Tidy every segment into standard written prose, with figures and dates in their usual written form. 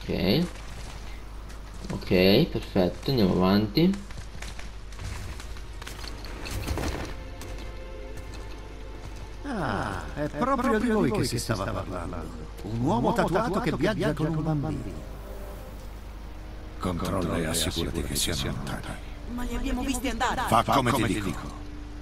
Ok. Ok, perfetto, andiamo avanti. Ah, è proprio di voi che si stava parlando. Un uomo tatuato che viaggia con un bambino. Controlla e assicurati che siano lontani. Ma li abbiamo visti andare. Fa come ti dico.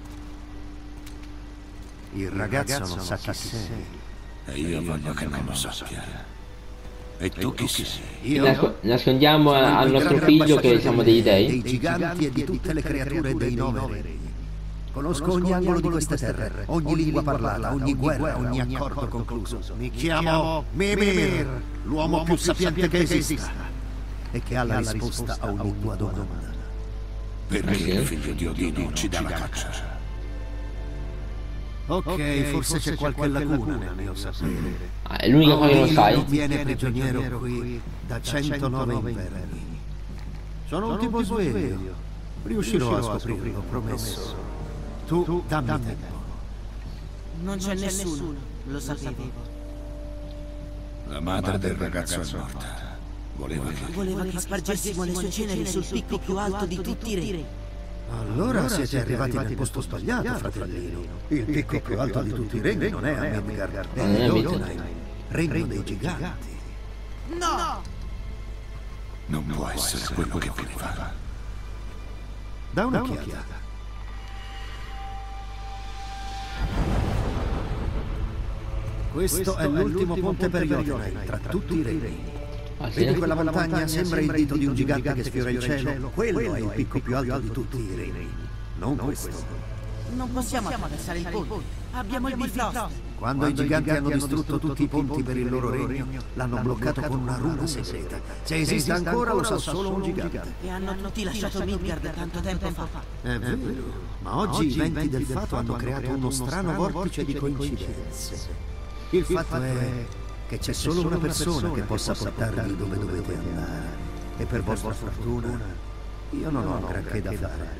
Il ragazzo non sa chi sei. E io voglio che non lo sappia. E tu chi sei? Nascondiamo al nostro figlio che siamo dei dei. Dei giganti e di tutte le creature dei 9 regni. Conosco ogni angolo di queste terre, ogni lingua parlata, ogni guerra, ogni accordo concluso. Mi chiamo Mimir, l'uomo più sapiente che esista, e che ha la risposta a ogni tua domanda. Perché il figlio di Odino ci dà la caccia? Ok, forse c'è qualche lacuna nel mio sapere. Ah, è l'unica cosa che non sai. Viene prigioniero qui da 109 inverni. Sono un tipo sveglio. Riuscirò a scoprirlo, promesso. Tu dammi tempo. Non c'è nessuno, lo sapevo. La madre del ragazzo è morta. Voleva che spargessimo le sue ceneri sul picco più alto di tutti i re. Allora siete arrivati nel posto sbagliato, fratellino. Il picco più alto di tutti i regni non è a Midgard, è a Jotunheim, regno dei giganti. No! Non può essere quello che voleva. Da un'occhiata. Questo è l'ultimo ponte per Jotunheim, tra tutti i regni. Ah, sì? Vedi quella montagna? Sembra il dito di un gigante che sfiora il cielo. Quello è il picco più alto di tutti i regni. Non questo. Non possiamo attraversare il ponte. Abbiamo il Bifrost. Quando i giganti hanno distrutto tutti i ponti per il loro regno, l'hanno bloccato con una runa segreta. Se esiste ancora lo sa solo un gigante. E hanno tutti lasciato Midgard tanto tempo fa. È vero, ma oggi i venti del fato hanno creato uno strano vortice di coincidenze. Il fatto è che c'è solo una persona che possa portarvi dove dovete andare. E per vostra fortuna, io non ho granché da fare.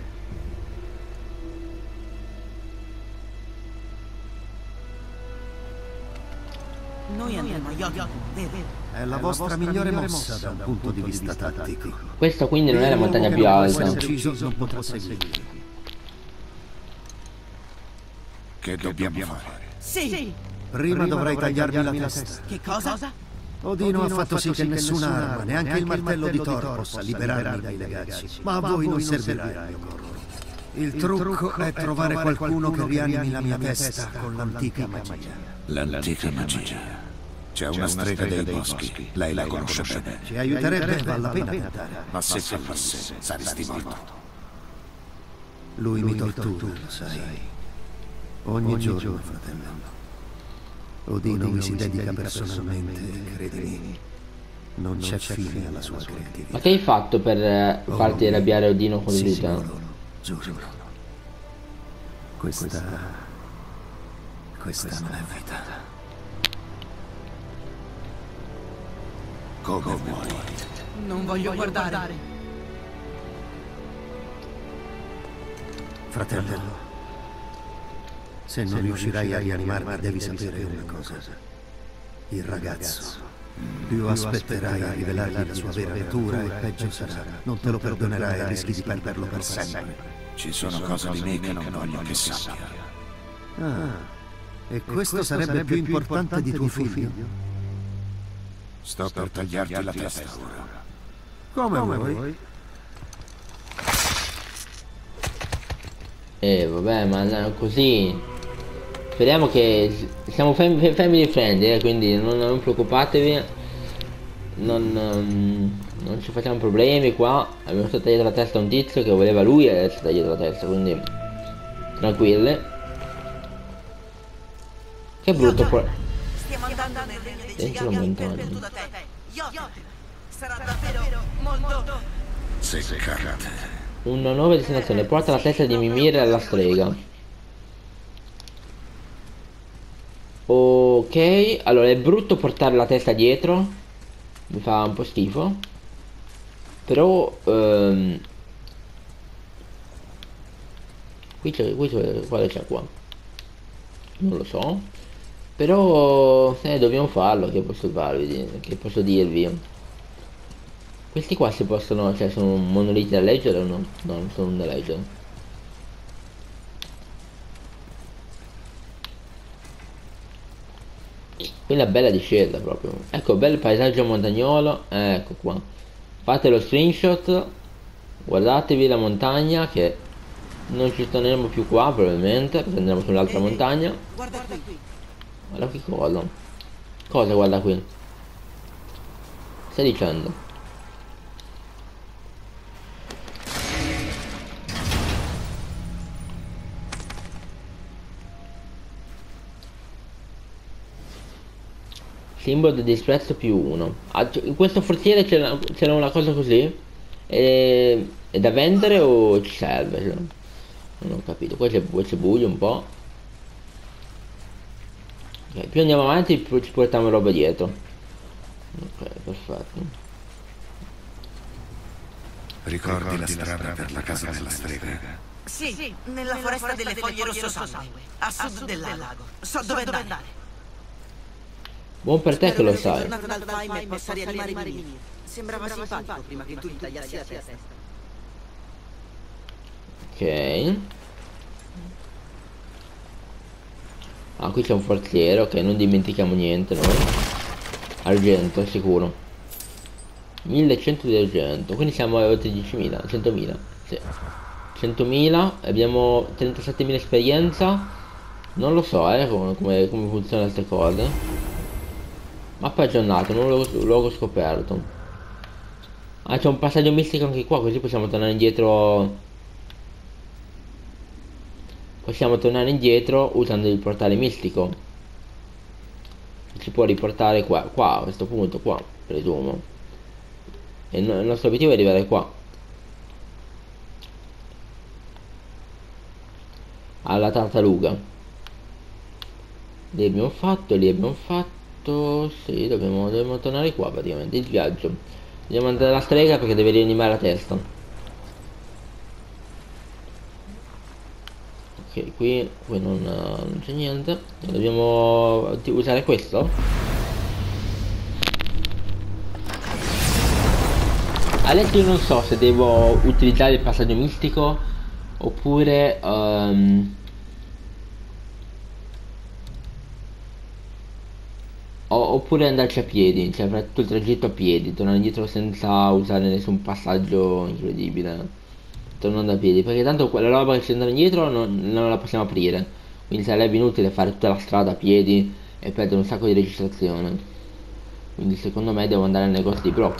Noi andremo a Jotunheim, vero? È la vostra migliore mossa da un punto di vista tattico. Questa quindi non è la montagna più alta. Ucciso non potrà seguire. Che dobbiamo fare? Sì! Prima dovrai tagliarmi la testa. Che cosa? Odino ha fatto sì che nessuna arma, neanche il martello di Thor, possa liberarmi dai legacci. Ma a voi non servirà il mio corpo. Il trucco è trovare qualcuno che rianimi la mia testa con l'antica magia. L'antica magia. C'è una strega dei boschi. Lei la conosce bene. Ci aiuterebbe, vale la pena tentare. Ma se fallasse, saresti morto. Lui mi tortura, lo sai. Ogni giorno, fratello. Odino mi si dedica personalmente e credimi, non c'è fine alla sua creatività. Ma che hai fatto per farti arrabbiare Odino con vita? Giuro. Questa non è vita. Come muori? Non voglio guardare. Fratello, se non riuscirai a rianimarmi, devi sapere una cosa. Il ragazzo, più aspetterai a rivelargli la sua vera natura e peggio sarà. Non te lo perdonerai e rischi di perderlo per sempre. Ci sono cose di me che non voglio che sappia. Ah, e questo sarebbe più importante di tuo figlio? Sto per tagliarti la testa ora. Come vuoi? Vabbè, ma no, così. Speriamo che siamo family friendly, quindi non preoccupatevi. Non ci facciamo problemi qua. Abbiamo stato tagliato la testa a un tizio che voleva lui e adesso tagliato la testa, quindi tranquille. Che brutto qua. Stiamo andando nel regno dei Dentro la giganti montagna. perduto da te. Jotunheim sarà davvero molto... Seccante. Una nuova destinazione, porta la testa di Mimir alla strega. Ok, allora è brutto portare la testa dietro. Mi fa un po' schifo. Però quale c'è qua? Non lo so. Però dobbiamo farlo, che posso farvi? Che posso dirvi? Questi qua si possono, cioè sono monoliti da leggere o no? No, non sono da leggere. Qui una bella discesa proprio. Ecco, bel paesaggio montagnolo. Ecco qua. Fate lo screenshot. Guardatevi la montagna che non ci torneremo più qua probabilmente, perché andremo su un'altra montagna. Guarda qui. Guarda che cosa. Cosa guarda qui? Stai dicendo? Simbolo di disprezzo più 1. In questo forziere c'era una cosa così? È da vendere o ci serve? Cioè, non ho capito. Qua c'è buio un po'. Ok, più andiamo avanti più ci portiamo roba dietro. Ok, perfetto. Ricordi la strada per la casa della strega? Sì, nella foresta delle foglie rosso sangue, a sud del lago. So dove andare. Buon per te che lo sai. Tornato dal Faim e possa rianimare Mimir. Sembrava simpatico prima che tu gli tagliassi la testa. Ok. Ah, qui c'è un forziere, ok, non dimentichiamo niente noi. Argento, sicuro. 1100 di argento, quindi siamo a 13.000, 100.000. Sì. 100.000, abbiamo 37.000 esperienza. Non lo so, come funzionano queste cose. Mappa aggiornata, nuovo luogo scoperto. Ah, c'è un passaggio mistico anche qua, così possiamo tornare indietro. Possiamo tornare indietro usando il portale mistico. Ci può riportare qua a questo punto, qua, presumo. E il nostro obiettivo è arrivare qua. Alla tartaruga. Lì abbiamo fatto. Sì, dobbiamo tornare qua praticamente. Il viaggio. Dobbiamo andare alla strega perché deve rianimare la testa. Ok, qui non c'è niente. Dobbiamo usare questo. Adesso io non so se devo utilizzare il passaggio mistico oppure oppure andarci a piedi, cioè fare tutto il tragitto a piedi, tornare indietro senza usare nessun passaggio incredibile, tornando a piedi, perché tanto quella roba che ci andrà indietro non la possiamo aprire, quindi sarebbe inutile fare tutta la strada a piedi e perdere un sacco di registrazione, quindi secondo me devo andare al negozio di Brock.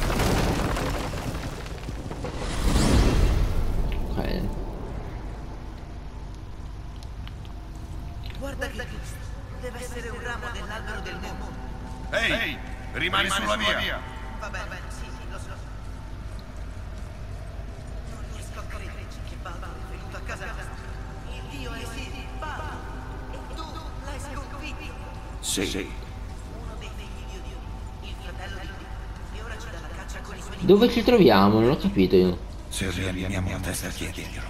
Ok. Guarda che deve essere un ramo dell'albero del mondo. Ehi, rimani sulla via. Vabbè, sì, lo so. Non riesco a crederci che Baldur è venuto a casa nostra. Il dio è sì, Baldur. E tu l'hai sconfitto. Sì. Uno dei figli di Dio, il fratello di Dio. E ora ci dà la caccia con i suoi nemici. Dove ci troviamo? Non ho capito io. Se rianimiamo la testa, chiediglielo.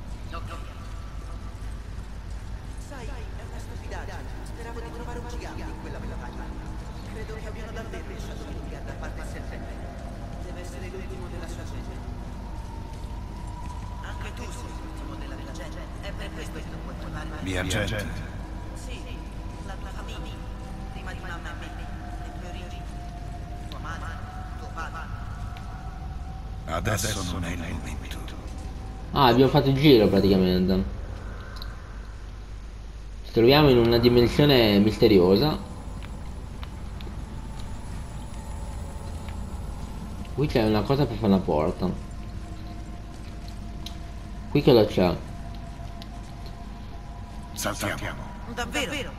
Sai, è una stupidaggine. Speravo di trovare un gigante in quella montagna. Credo che abbiano davvero lasciato Midgard da parte serpente. Deve essere l'ultimo della sua gente. Anche tu sei l'ultimo della tua gente. È per questo che non puoi trovare mai. Mia gente. Sì, la tua famiglia. Prima di mamma e me. Le tue origini. Tua madre, tuo padre. Adesso non è il momento. Ah, abbiamo fatto il giro praticamente. Ci troviamo in una dimensione misteriosa. Qui c'è una cosa per fare una porta. Qui cosa c'è? Saltiamo. Davvero?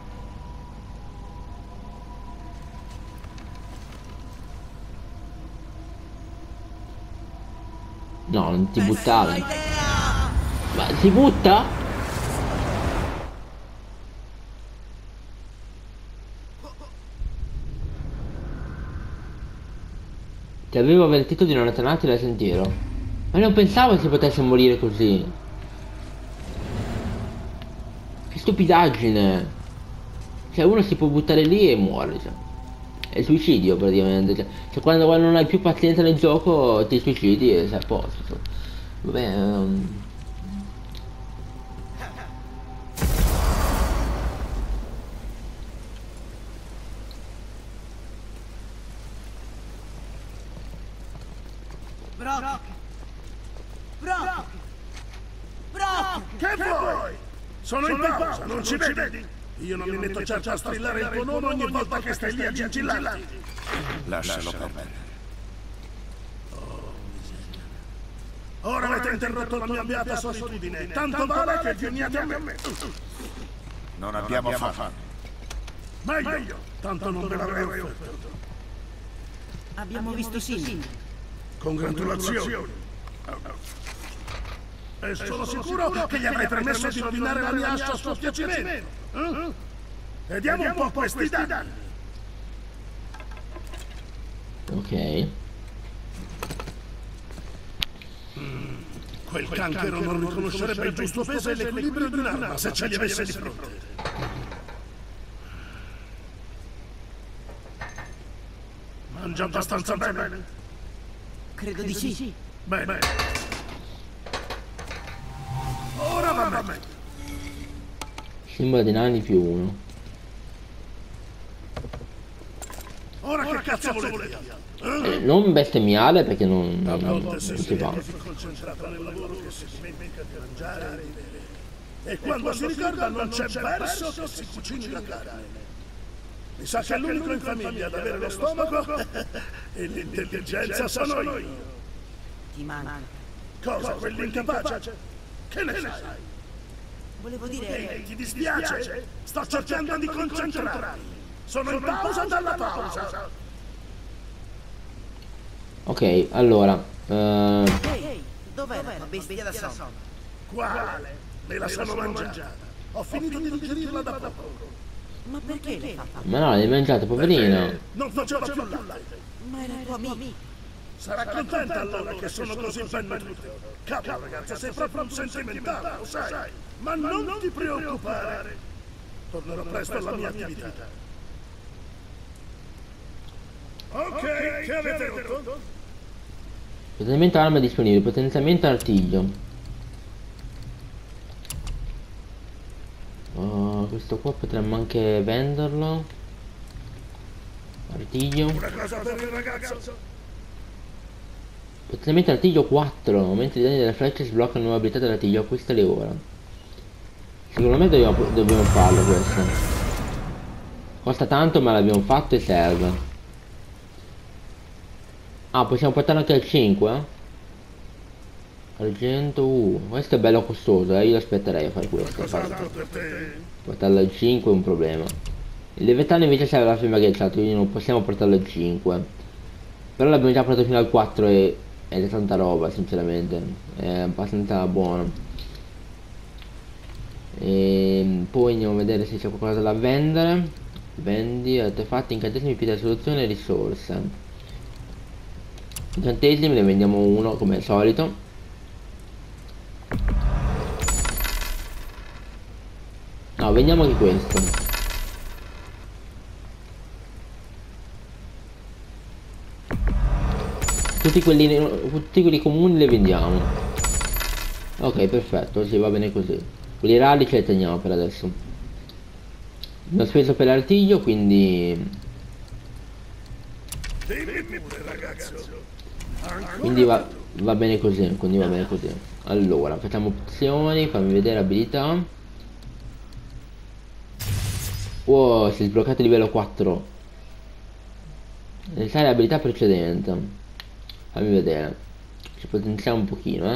No, non ti buttare. Ma si butta? Ti avevo avvertito di non allontanarti dal sentiero. Ma non pensavo si potesse morire così. Che stupidaggine. Cioè uno si può buttare lì e muore, cioè. è suicidio praticamente. Cioè, quando non hai più pazienza nel gioco ti suicidi e sei a posto. Vabbè, Brock! Brock! Brock! Che vuoi? Sono in pausa, non ci vedi? Io non mi metto certo a strillare il tuo nome ogni volta che stai lì a gingillarti. Lascialo perdere. Ora avete interrotto la mia beata solitudine. Tanto vale che veniate a me. Non abbiamo fame. Meglio, tanto non ve l'avrei offerto. Abbiamo visto Cindy. Congratulazioni. E sono sicuro che gli avrei permesso di rovinare la mia ascia a suo piacimento. Vediamo un po' questi danni. ok. Quel canchero non riconoscerebbe il giusto peso e l'equilibrio di un'arma se ce li avesse di fronte. Mangia abbastanza bene? Credo di sì. Bene. Ora va meglio. Simbolo di nani più 1. Ora che cazzo volete? Non bestemmiare perché non A volte non si si fa. è così concentrato nel lavoro che si dimentica di mangiare e di bere. E quando si ricorda non c'è verso che si cucini la carne. Mi sa che è l'unico in famiglia ad avere lo stomaco e l'intelligenza sono io. Ti manca. Cosa, quell'incapace? Che ne sai? Volevo dire... Ehi, ti dispiace? Sto cercando di concentrarmi. Sono in pausa dalla pausa. Ok, allora. Ehi, dov'è la tua bestia da sonno? Quale? Me la sono mangiata. Ho finito di digerirla da poco. Ma perché l'hai fatta? Ma no, l'hai mangiato, poverino. Non faceva più latte. Ma era tuo amico. Sarà contenta allora che sono così ben nutrito. Cavolo ragazza, sei proprio un sentimentale, lo sai. Ma non ti preoccupare. Tornerò presto alla mia attività. Ok, che avete rotto? Potenziamento arma disponibile, potenziamento artiglio. Questo qua potremmo anche venderlo. Artiglio. Una cosa per il ragazzo. Potenziamento artiglio 4. Aumenta i danni delle frecce, sblocca nuove abilità dell'artiglio, acquistale ora. Secondo me dobbiamo farlo questo. Costa tanto ma l'abbiamo fatto e serve. Ah, possiamo portarlo anche al 5? Argento, questo è bello costoso, io aspetterei a fare questo. Cos'altro per te? Portarlo al 5 è un problema. Il levetano invece serve alla firma ghiacciato, quindi non possiamo portarlo al 5. Però l'abbiamo già portato fino al 4 ed è tanta roba, sinceramente. È abbastanza buono. E poi andiamo a vedere se c'è qualcosa da vendere. Vendi, artefatti, incantesimi, pietra di soluzione e risorse. Incantesimi ne vendiamo uno come al solito. No, vendiamo anche questo. Tutti quelli comuni li vendiamo. Ok, perfetto, sì, va bene così. Quelli rari ce li teniamo per adesso. Non ho speso per l'artiglio, quindi... Quindi va bene così, quindi va bene così. Allora, facciamo opzioni, fammi vedere abilità. Wow, si è sbloccato il livello 4. Realizzare l'abilità precedente. Fammi vedere. Ci potenziamo un pochino,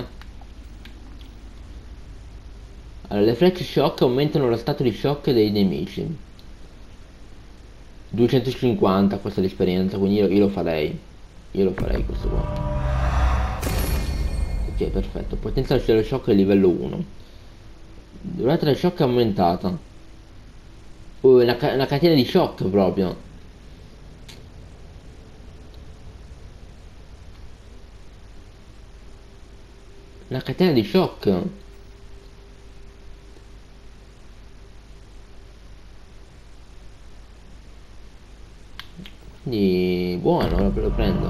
Allora, le frecce shock aumentano lo stato di shock dei nemici. 250 costa l'esperienza, quindi io lo farei. Io lo farei questo qua. Ok, perfetto. Potenza dello shock è livello 1. Durata del shock è aumentata. Una catena di shock proprio. Una catena di shock. Quindi buono, lo prendo.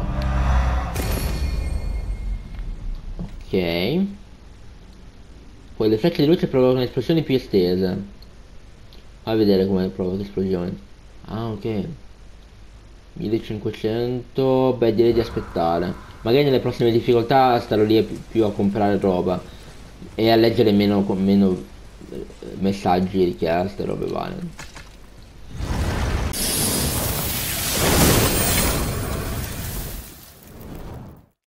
Ok. Poi le frecce di luce provocano esplosioni più estese. A vedere come provoca esplosioni. Ah, ok. 1500. Beh, direi di aspettare. Magari nelle prossime difficoltà starò lì più a comprare roba e a leggere meno messaggi, richieste, robe varie.